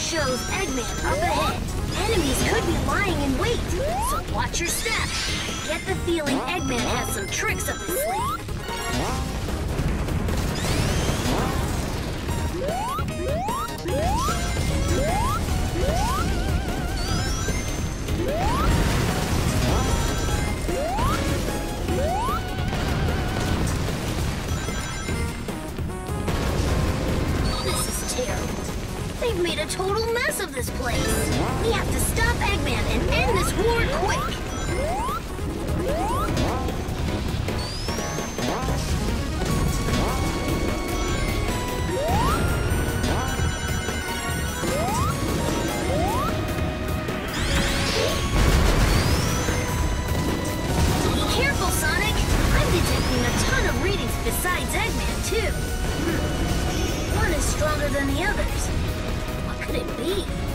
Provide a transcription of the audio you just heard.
shows Eggman up ahead. Enemies could be lying in wait, so watch your step. Get the feeling Eggman has some tricks up his sleeve. This is terrible. They've made a total mess of this place. We have to stop Eggman and end this war quick. Be careful, Sonic. I'm detecting a ton of readings besides Eggman, too. One is stronger than the others. What could it be?